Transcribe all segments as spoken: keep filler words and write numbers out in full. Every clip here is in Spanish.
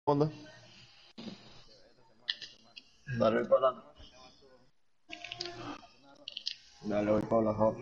onda? Dale, voy para la... Dale, voy para la hot.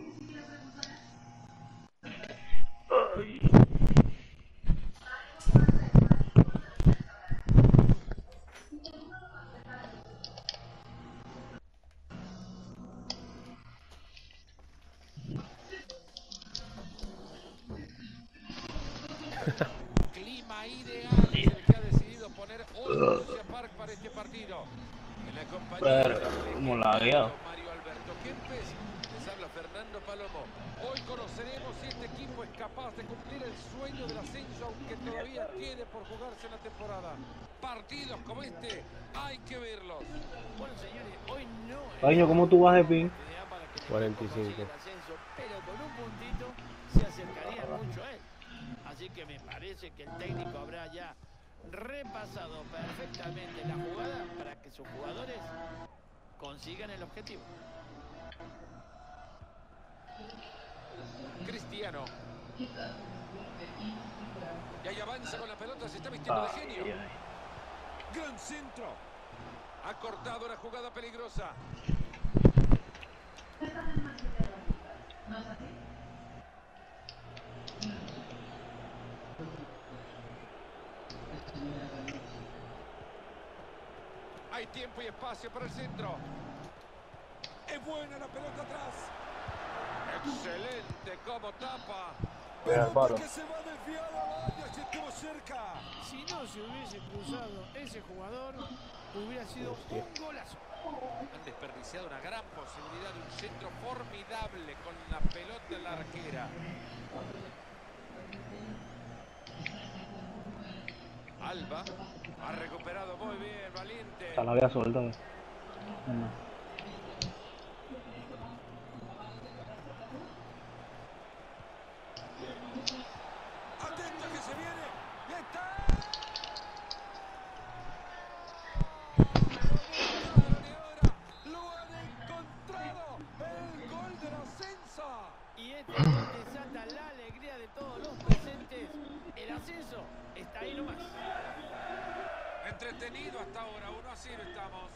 Clima ideal es el que ha decidido poner hoy Borussia Park para este partido. En la compañía Verga, del como la guía. legendario Mario Alberto Kempes, les habla Fernando Palomo. Hoy conoceremos si este equipo es capaz de cumplir el sueño del ascenso, aunque todavía tiene por jugarse en la temporada. Partidos como este hay que verlos. Bueno, señores, hoy no es Paño, ¿cómo tú vas de pin? oportunidad para que el cuarenta y equipo consiga cinco. el ascenso, pero con un puntito se acercarían mucho a él. Así que me parece que el técnico habrá ya repasado perfectamente la jugada para que sus jugadores consigan el objetivo. Cristiano. Y ahí avanza con la pelota, se está vistiendo de genio. Ay, ay. Gran centro. Ha cortado una jugada peligrosa. Hay tiempo y espacio para el centro. Es buena la pelota atrás. Excelente como tapa. Mira el palo. Que se va desviado a la área, si estuvo cerca. Si no se hubiese cruzado ese jugador, hubiera sido un golazo. Han desperdiciado una gran posibilidad de un centro formidable con la pelota en la arquera. Alba ha recuperado muy bien, valiente. Está la vía suelta. No. Atento que se viene. ¡Y está! Y ahora lo han encontrado. El gol del ascenso. Y este gol desata la alegría de todos los presentes. El ascenso está ahí nomás. Entretenido hasta ahora, uno a cero estamos.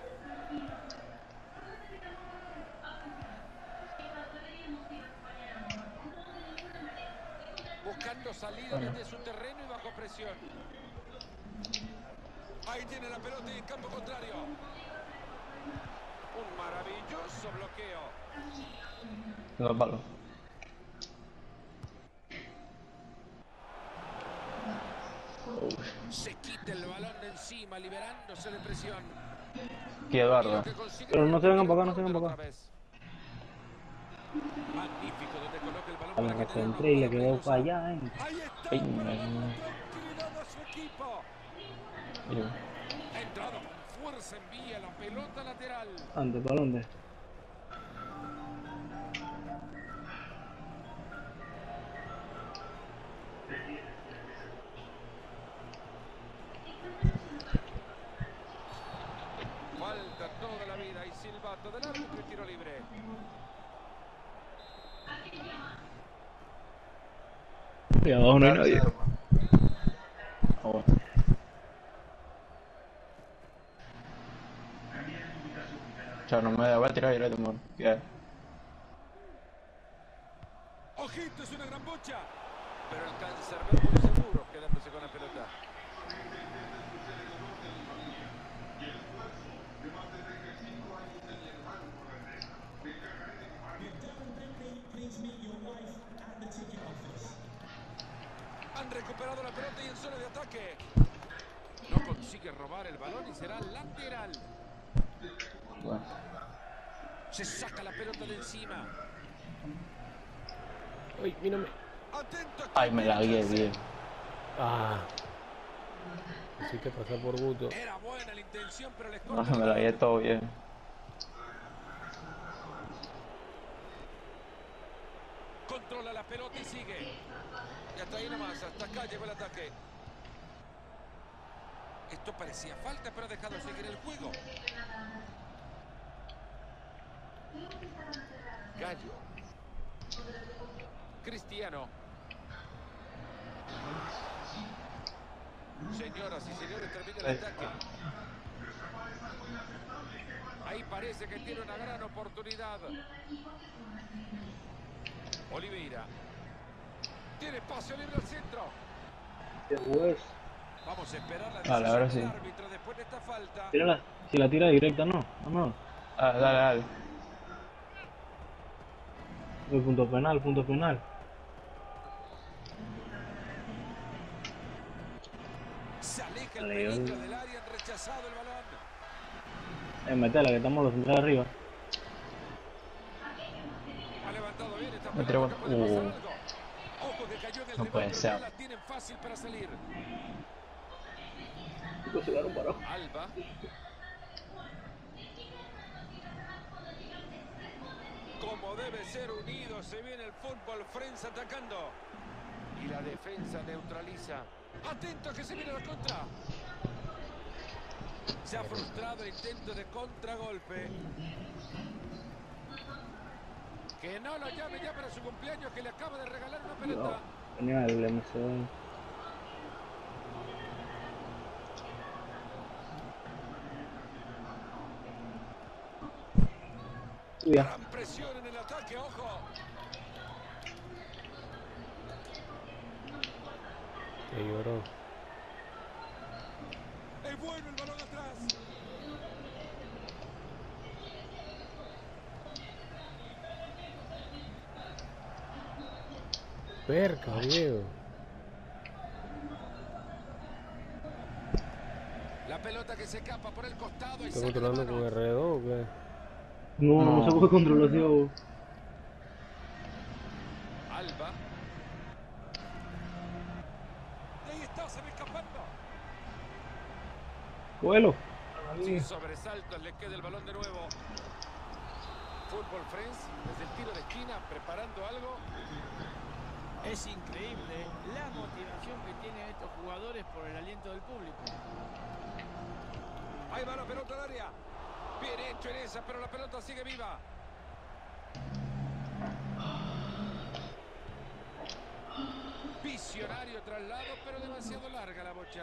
Buscando salida desde su terreno y bajo presión. Ahí tiene la pelota y en campo contrario. Un maravilloso bloqueo. Tengo el palo. Se quita el balón de encima, liberándose de presión. Qué barba. Pero no se vengan para acá, no se vengan para acá. Magnífico donde coloca el balón A la para que recentré y le quedó para allá, eh. ahí está, Ay, para dar no. tranquilidad a su equipo. Mira. Ha entrado con fuerza, envía la pelota lateral. Ande, ¿para dónde? Falta toda la vida y silbato del árbitro y tiro libre. Y abajo no hay nadie. Ah, bueno. Chao, no me voy a tirar directo, amor. ¿Qué? Ojito, es una gran bocha. Pero el cancerbero muy seguro quedándose con la pelota. Han recuperado la pelota y en zona de ataque. No consigue robar el balón y será lateral. Bueno. Se saca la pelota de encima. Uy, mírame. Atento. Ay, me la guié bien. Ah. Así que pasar por Guto. Era buena la intención, pero les No, corta. me la guié todo bien. Controla la pelota y sigue. Y hasta ahí nomás, hasta acá llegó el ataque. Esto parecía falta, pero ha dejado seguir el juego. Gallo. Cristiano. Señoras y señores, termina el ataque. Ahí parece que tiene una gran oportunidad. Oliveira. Tiene espacio libre al centro. Qué hueso. Vamos a esperar la Vale, decisión ahora del sí. árbitro después de esta falta. Tírala. Si la tira directa, no. No, no. Ah, dale, dale. El punto penal, punto penal. Se aleja el Vale, peligro yo- del área, han rechazado el balón. Eh, metela, que estamos los centrales arriba. Ha levantado bien esta Me pelota, traigo- que puede pasar Uh. algo. Ojo que cayó en el No rebote, puede pero ser. no la tienen fácil para salir. Chicos, se quedaron parados. Alba. Como debe ser unido, se viene el fútbol, Friends atacando. Y la defensa neutraliza. Atento que se viene la contra. Se ha frustrado el intento de contragolpe. Que no lo llame ya para su cumpleaños, que le acaba de regalar una pelota. No, tenía el M C D. Ya. Gran presión en el ataque, ojo. Que lloró. Es bueno el balón atrás. Perca, Diego. La pelota que se escapa por el costado y ¿Estás saca de controlando con manos. R dos o qué? No, no, No. se puede controlar, tío. Alba. Y ahí está, se va escapando. Cógelo. Sin sobresaltos le queda el balón de nuevo. Fútbol Friends, desde el tiro de esquina, preparando algo. Es increíble la motivación que tienen estos jugadores por el aliento del público. Ahí va la pelota al área. Bien hecho en esa, pero la pelota sigue viva. Visionario traslado, pero demasiado larga la bocha.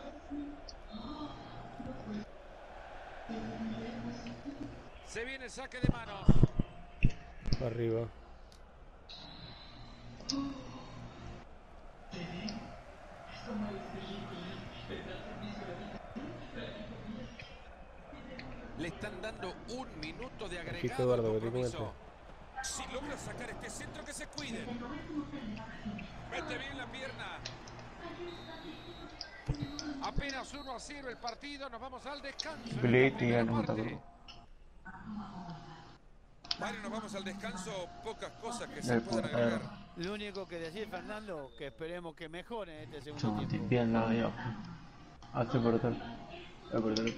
Se viene el saque de manos. Para arriba. Le están dando un minuto de Aquí agregado Eduardo, al que te compromiso. Si logra sacar este centro, que se cuiden. Mete bien la pierna. Apenas uno a cero el partido, nos vamos al descanso. en esta Blitz, primera ya no me parte. tocó. Mario, nos vamos al descanso. Pocas cosas que se Del puedan portero. agregar. Lo único que decir, Fernando, que esperemos que mejore en este segundo Sono tutti tiempo. bien là io. Alzo il portale. Il portale.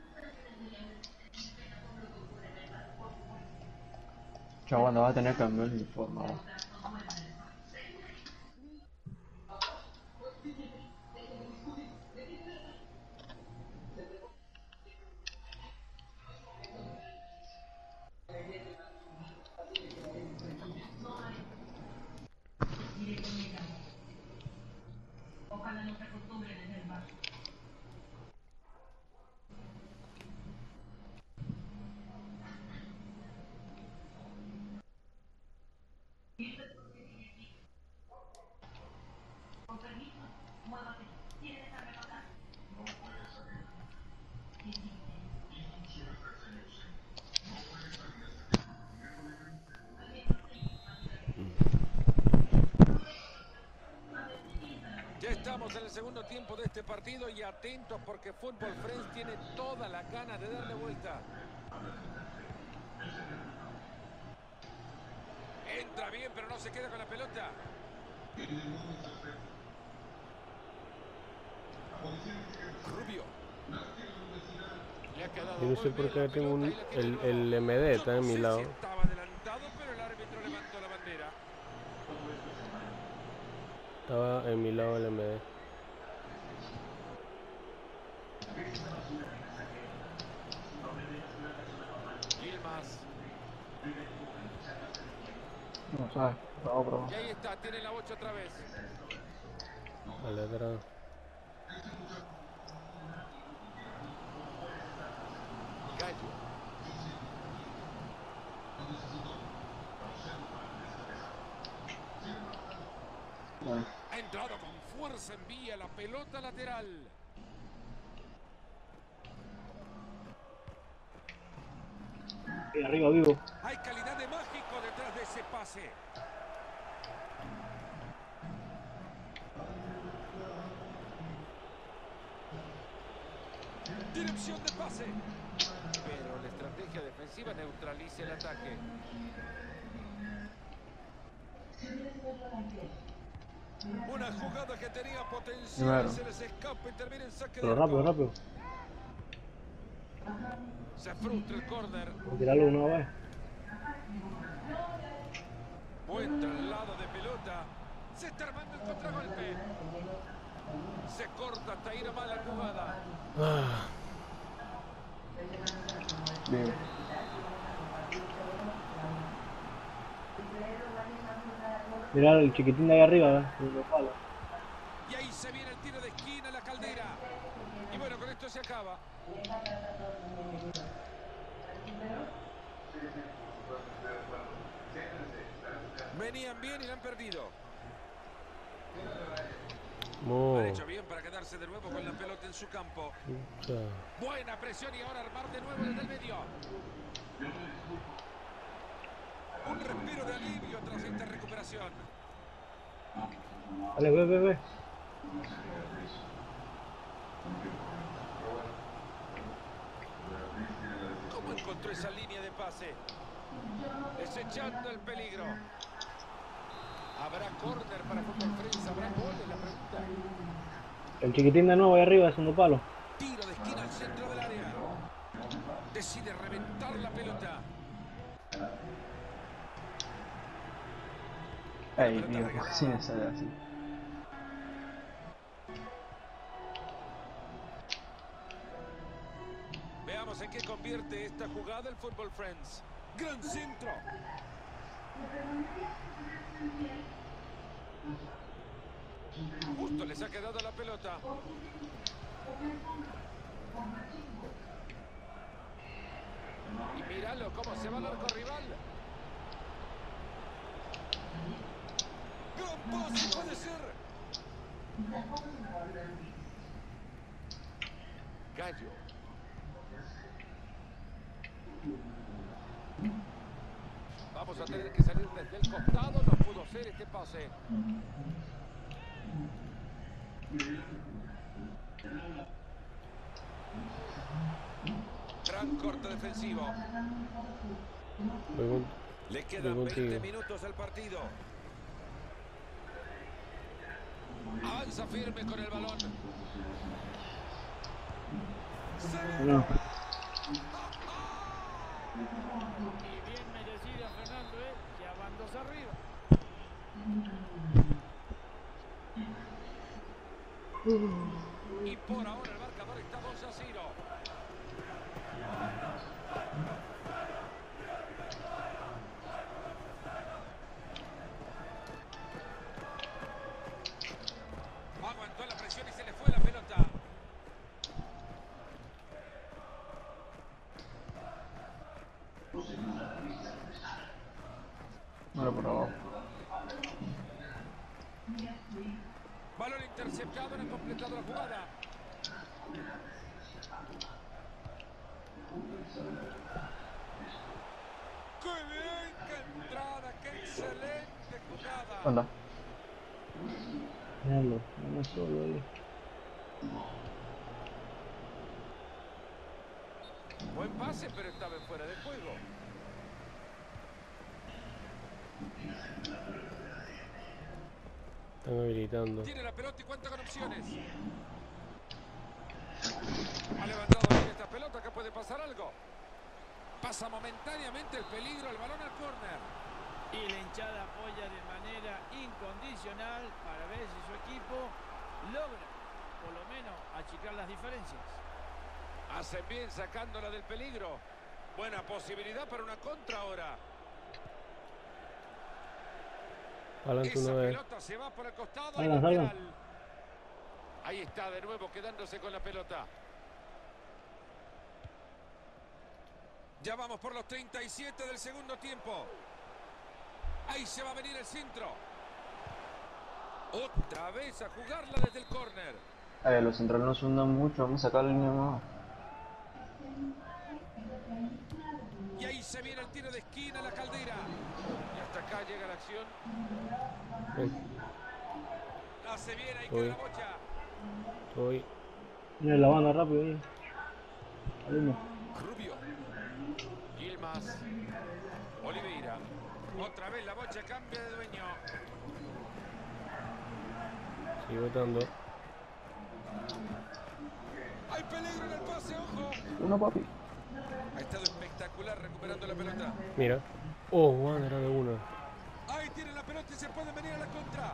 Cioè quando va a tener cambio di forma. va. Ya estamos en el segundo tiempo de este partido y atentos porque Fútbol Friends tiene todas las ganas de darle vuelta. Entra bien, pero no se queda con la pelota. Rubio. Le ha quedado Yo no muy sé por bien qué la tengo un, pelota y la tiene el, de nuevo. el M D está Yo en no mi sé lado. si estaba adelantado, pero el árbitro levantó la bandera. Estaba en mi lado el M D. Yilmaz. Non so, provo, provo. Y ahí está, tiene la bocha otra vez. Al atrás. Fuerza envía la pelota lateral. Y arriba vivo. Hay calidad de mágico detrás de ese pase. Dirección de pase. Pero la estrategia defensiva neutraliza el ataque. Una jugada que tenía potencial Primero. y se les escapa y termina en saque Pero de rápido, arco. rápido. Se frustra el córner. Vamos a tirarlo una vez. Buen traslado de pelota. Se está armando el contragolpe. Se corta hasta ir a mal la jugada. Ah, Bien. Mirá el chiquitín de ahí arriba, ¿eh? El palo. Y ahí se viene el tiro de esquina, la Caldera. Y bueno, con esto se acaba. Venían bien y la han perdido. no. Han hecho bien para quedarse de nuevo con la pelota en su campo. Puta. Buena presión y ahora armar de nuevo desde el medio. Un respiro de alivio tras esta recuperación. Dale, ve, ve, ve. ¿Cómo encontró esa línea de pase? Desechando el peligro. ¿Habrá córner para Fútbol Friends? ¿Habrá gol? Es la pregunta. El chiquitín de nuevo ahí arriba, haciendo palo. Tiro de esquina al centro del área. Decide reventar la pelota. Ey, Dios, sin esa de así. Veamos en qué convierte esta jugada el Fútbol Friends. Gran centro. Justo les ha quedado la pelota. Y míralo cómo se va al arco rival. Gran pase puede ser. Gallo. Vamos a tener que salir desde el costado. No pudo ser este pase. Gran corte defensivo. Voy con- Le quedan voy veinte contigo. minutos al partido. Avanza firme con el balón. No. Y bien merecida Fernando, ¿eh? Que van dos arriba. Y por ahora el marcador está dos a cero. Aguantó la presión y se le fue la pelota. Bueno, por abajo. Balón interceptado, no han completado la jugada. ¡Qué bien! ¡Qué entrada! ¡Qué excelente jugada! Anda. Míralo, uno solo ahí. Buen pase, pero estaba en fuera de juego. Están habilitando. Tiene la pelota y cuenta con opciones. Ha levantado bien esta pelota, que puede pasar algo. Pasa momentáneamente el peligro, el balón al córner. Y la hinchada apoya de manera incondicional para ver si su equipo logra, por lo menos, achicar las diferencias. Hacen bien sacándola del peligro. Buena posibilidad para una contra ahora. Adelante Esa una vez. pelota se va por el costado. Salgan, y lateral. salgan. Ahí está de nuevo quedándose con la pelota. Ya vamos por los treinta y siete del segundo tiempo. Ahí se va a venir el centro. Otra vez a jugarla desde el córner. Eh, los centrales no se hundan mucho, vamos a sacar la línea más. Y ahí se viene el tiro de esquina, la Caldera. Y hasta acá llega la acción. Ven, Hace bien ahí Estoy. queda la bocha. estoy. Mira la banda rápido ahí. Alumno. Rubio. Yilmaz. Oliveira. Otra vez la bocha cambia de dueño. Sigo botando. Hay peligro en el pase, ojo. Uno, papi. Ha estado espectacular recuperando la pelota. Mira. Oh, Juan, era de una. Ahí tiene la pelota y se puede venir a la contra.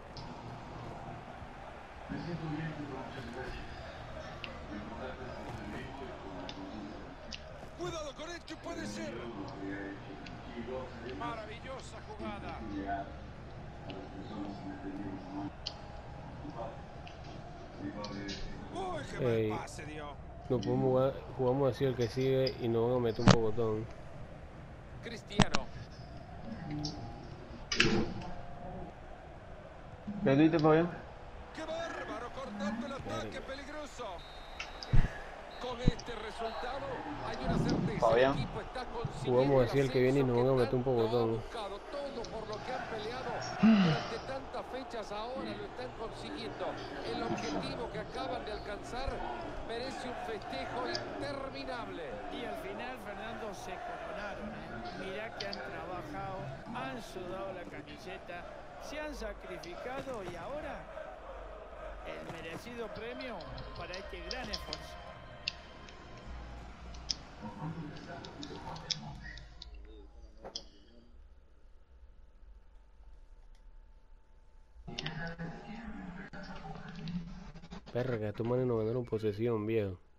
Cuidado con esto, puede ser. Maravillosa jugada. Uy, qué Ey. mal pase dio. No podemos jugar, jugamos así el que sigue y nos van a meter un pocotón. Cristiano. ¿Qué tú dices, Fabián? ¡Qué bárbaro! Cortando el ataque, peligroso. Con este resultado hay una certeza. Fabián. El equipo está consiguiendo Jugamos así el que viene y nos van a meter un tanto ha pocotón. buscado. Todo por lo que han peleado durante tantas fechas ahora lo están consiguiendo. El objetivo que acaban de alcanzar merece un festejo interminable. Y al final, Fernando, se coronaron. ¿eh? Mirá que han trabajado, han sudado la camiseta, se han sacrificado y ahora el merecido premio para este gran esfuerzo. Perra, que estos manes nos ganaron posesión, viejo.